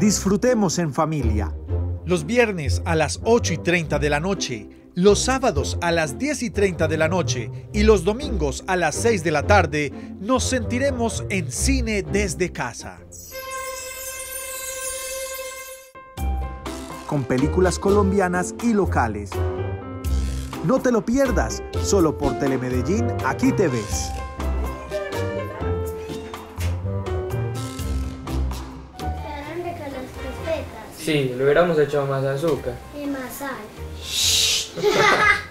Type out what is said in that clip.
Disfrutemos en familia. Los viernes a las 8:30 de la noche, los sábados a las 10:30 de la noche y los domingos a las 6 de la tarde nos sentiremos en Cine desde casa. Con películas colombianas y locales. No te lo pierdas, solo por Telemedellín, aquí te ves. Sí, le hubiéramos echado más azúcar. Y más sal.